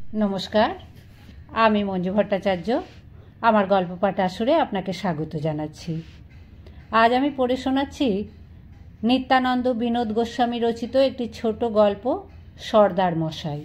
নমস্কার, আমি মঞ্জু ভট্টাচার্য। আমার গল্প পাঠ আসরে আপনাকে স্বাগত জানাচ্ছি। আজ আমি পড়ে শোনাচ্ছি নিত্যানন্দ বিনোদ গোস্বামী রচিত একটি ছোট গল্প, সর্দার মশাই।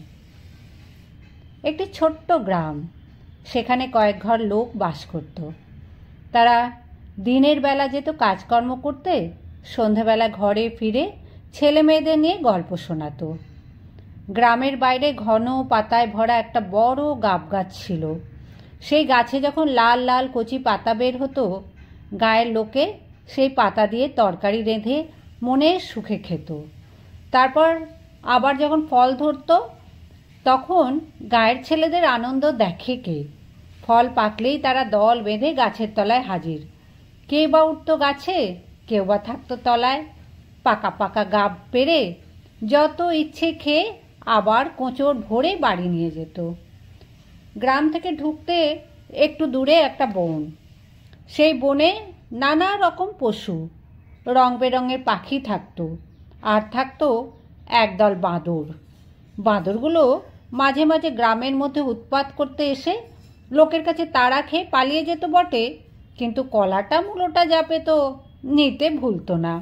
একটি ছোট্ট গ্রাম, সেখানে কয়েক ঘর লোক বাস করত। তারা দিনের বেলা যেত কাজকর্ম করতে, সন্ধ্যাবেলা ঘরে ফিরে ছেলে মেয়েদের নিয়ে গল্প শোনাতো। গ্রামের বাইরে ঘন পাতায় ভরা একটা বড় গাব গাছ ছিল। সেই গাছে যখন লাল লাল কচি পাতা বের হতো, গায়ের লোকে সেই পাতা দিয়ে তরকারি রেঁধে মনের সুখে খেত। তারপর আবার যখন ফল ধরত, তখন গায়ের ছেলেদের আনন্দ দেখে কে। ফল পাকলেই তারা দল বেঁধে গাছের তলায় হাজির। কে বা উঠত গাছে, কেউ বা থাকতো তলায়। পাকা পাকা গাব পেড়ে যত ইচ্ছে খেয়ে আবার কোঁচড় ভরে বাড়ি নিয়ে যেত। গ্রাম থেকে ঢুকতে একটু দূরে একটা বন। সেই বনে নানা রকম পশু, রং বেরঙের পাখি থাকতো। আর থাকতো একদল বাঁদর। বাঁদরগুলো মাঝে মাঝে গ্রামের মধ্যে উৎপাত করতে এসে লোকের কাছে তাড়া খেয়ে পালিয়ে যেত বটে, কিন্তু কলাটা মূলোটা যা পেত নিতে ভুলতো না।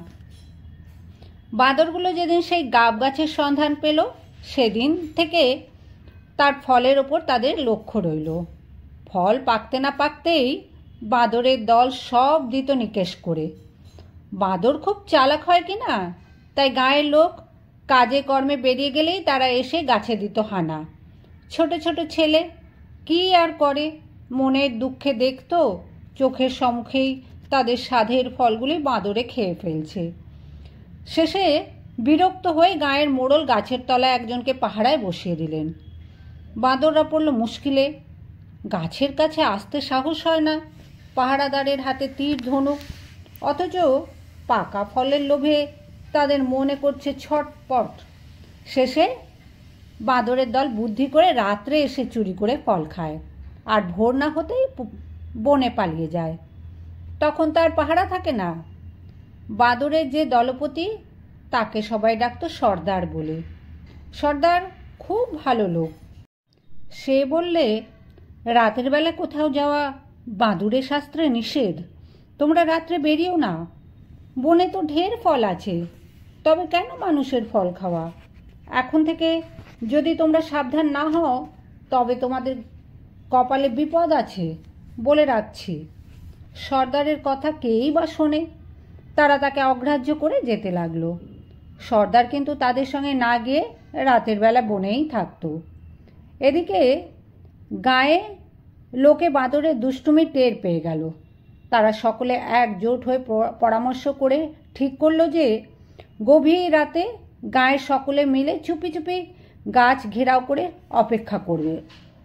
বাঁদরগুলো যেদিন সেই গাব গাছের সন্ধান পেল, সেদিন থেকে তার ফলের ওপর তাদের লক্ষ্য রইল। ফল পাকতে না পাকতেই বাঁদরের দল সব দিত নিকেশ করে। বাঁদর খুব চালাক হয় কি না, তাই গাঁয়ের লোক কাজে কর্মে বেরিয়ে গেলেই তারা এসে গাছে দিত হানা। ছোট ছোট ছেলে কি আর করে, মনের দুঃখে দেখতো চোখের সম্মুখেই তাদের সাধের ফলগুলি বাঁদরে খেয়ে ফেলছে। শেষে বিরক্ত হয়ে গাঁয়ের মোড়ল গাছের তলায় একজনকে পাহারায় বসিয়ে দিলেন। বাঁদররা পড়ল মুশকিলে। গাছের কাছে আসতে সাহস হয় না, পাহারাদারের হাতে তীর ধনুক, অথচ পাকা ফলের লোভে তাদের মনে করছে ছটপট। শেষে বাঁদরের দল বুদ্ধি করে রাত্রে এসে চুরি করে ফল খায়, আর ভোর না হতেই বনে পালিয়ে যায়। তখন তার পাহারা থাকে না। বাঁদরের যে দলপতি, তাকে সবাই ডাকতো সর্দার বলে। সর্দার খুব ভালো লোক। সে বললে, রাতের বেলা কোথাও যাওয়া বাঁদরের শাস্ত্রে নিষেধ। তোমরা রাত্রে বেরিয়েও না। বনে তো ঢের ফল আছে, তবে কেন মানুষের ফল খাওয়া? এখন থেকে যদি তোমরা সাবধান না হও, তবে তোমাদের কপালে বিপদ আছে, বলে রাখছি। সর্দারের কথা কেই বা শোনে? তারা তাকে অগ্রাহ্য করে যেতে লাগলো। সর্দার কিন্তু তাদের সঙ্গে না গিয়ে রাতের বেলা বনেই থাকতো। এদিকে গায়ে লোকে বাঁদরের দুষ্টুমি টের পেয়ে গেল। তারা সকলে একজোট হয়ে পরামর্শ করে ঠিক করলো যে গভীর রাতে গায়ের সকলে মিলে চুপি চুপি গাছ ঘেরাও করে অপেক্ষা করবে।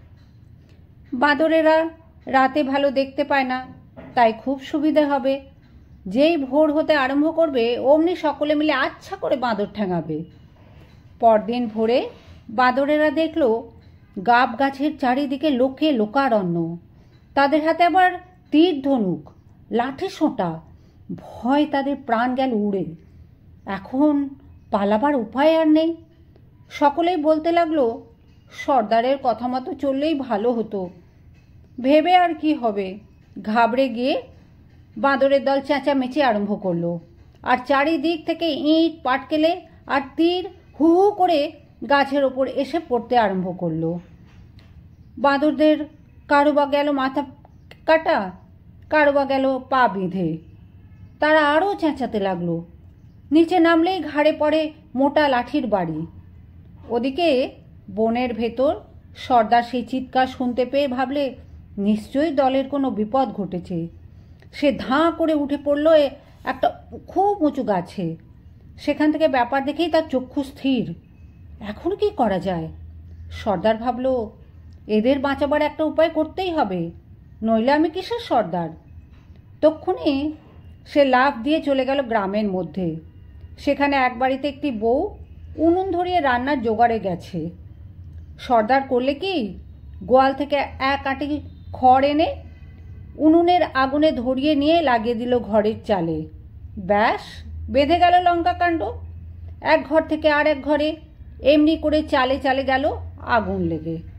বাঁদরেরা রাতে ভালো দেখতে পায় না, তাই খুব সুবিধে হবে। যেই ভোর হতে আরম্ভ করবে, অমনি সকলে মিলে আচ্ছা করে বাঁদর ঠ্যাঙাবে। পরদিন ভোরে বাঁদরেরা দেখল গাব গাছের চারিদিকে লোকে লোকারণ্য। তাদের হাতে আবার তীর ধনুক, লাঠি সোঁটা। ভয় তাদের প্রাণ গেল উড়ে। এখন পালাবার উপায় আর নেই। সকলেই বলতে লাগলো, সর্দারের কথা মতো চললেই ভালো হতো। ভেবে আর কি হবে, ঘাবড়ে গিয়ে বাঁদরের দল চেঁচামেচি আরম্ভ করলো। আর চারিদিক থেকে ইঁট পাটকেলে আর তীর হু হু করে গাছের ওপর এসে পড়তে আরম্ভ করলো। বাঁদরদের কারো বা গেল মাথা কাটা, কারো বা গেল পা বেঁধে। তারা আরও চেঁচাতে লাগলো। নিচে নামলেই ঘাড়ে পড়ে মোটা লাঠির বাড়ি। ওদিকে বনের ভেতর সর্দার সেই চিৎকার শুনতে পেয়ে ভাবলে নিশ্চয়ই দলের কোনো বিপদ ঘটেছে। সে ধাঁ করে উঠে পড়ল একটা খুব উঁচু গাছে। সেখান থেকে ব্যাপার দেখেই তার চক্ষু স্থির। এখন কি করা যায়? সর্দার ভাবল, এদের বাঁচাবার একটা উপায় করতেই হবে, নইলে আমি কিসের সর্দার? তক্ষুনি সে লাফ দিয়ে চলে গেল গ্রামের মধ্যে। সেখানে এক বাড়িতে একটি বউ উনুন ধরিয়ে রান্নার জোগাড়ে গেছে। সর্দার করলে কি, গোয়াল থেকে এক আঁটি খড় এনে উনুনের আগুনে ধরিয়ে নিয়ে লাগিয়ে দিল ঘরের চালে। ব্যাস, বেঁধে গেল লঙ্কাকাণ্ড। এক ঘর থেকে আর এক ঘরে এমনি করে চালে চালে গেল আগুন লেগে।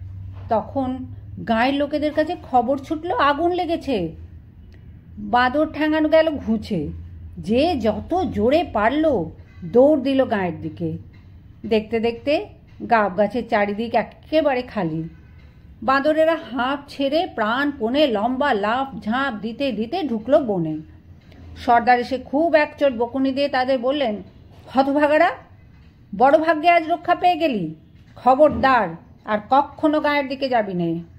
তখন গাঁয়ের লোকেদের কাছে খবর ছুটলো আগুন লেগেছে। বাঁদর ঠ্যাঙানো গেল ঘুচে, যে যত জোরে পারল দৌড় দিল গাঁয়ের দিকে। দেখতে দেখতে গাব গাছের চারিদিক একেবারে খালি। বাঁদরেরা হাঁপ ছেড়ে প্রাণপণে লম্বা লাফ ঝাঁপ দিতে দিতে ঢুকলো বনে। সর্দার এসে খুব একচোট বকুনি দিয়ে তাদের বললেন, হতভাগারা, বড় ভাগ্যে আজ রক্ষা পেয়ে গেলি, খবরদার আর কক্ষনো গাঁয়ের দিকে যাবি নে।